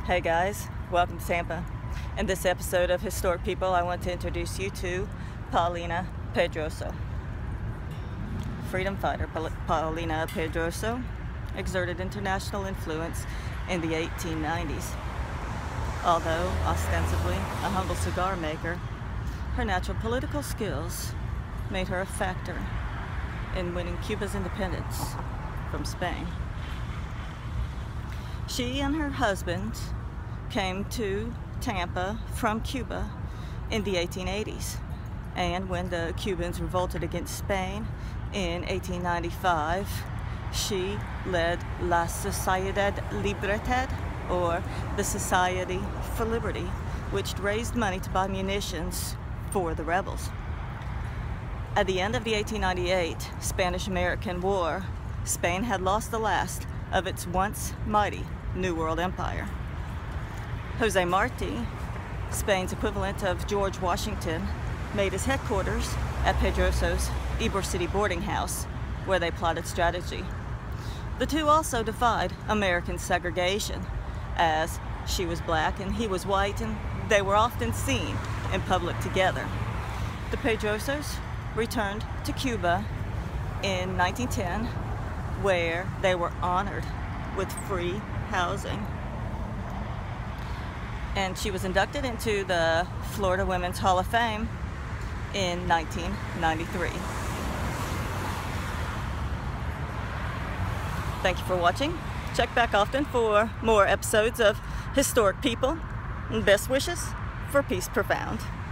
Hey guys, welcome to Tampa. In this episode of Historic People, I want to introduce you to Paulina Pedroso. Freedom fighter Paulina Pedroso exerted international influence in the 1890s. Although ostensibly a humble cigar maker, her natural political skills made her a factor in winning Cuba's independence from Spain. She and her husband came to Tampa from Cuba in the 1880s, and when the Cubans revolted against Spain in 1895, she led La Sociedad Libertad, or the Society for Liberty, which raised money to buy munitions for the rebels. At the end of the 1898 Spanish-American War, Spain had lost the last of its once mighty New World Empire. Jose Marti, Spain's equivalent of George Washington, made his headquarters at Pedroso's Ybor City boarding house, where they plotted strategy. The two also defied American segregation, as she was black and he was white, and they were often seen in public together. The Pedrosos returned to Cuba in 1910, where they were honored with free housing. And she was inducted into the Florida Women's Hall of Fame in 1993. Thank you for watching. Check back often for more episodes of Historic People. And best wishes for peace profound.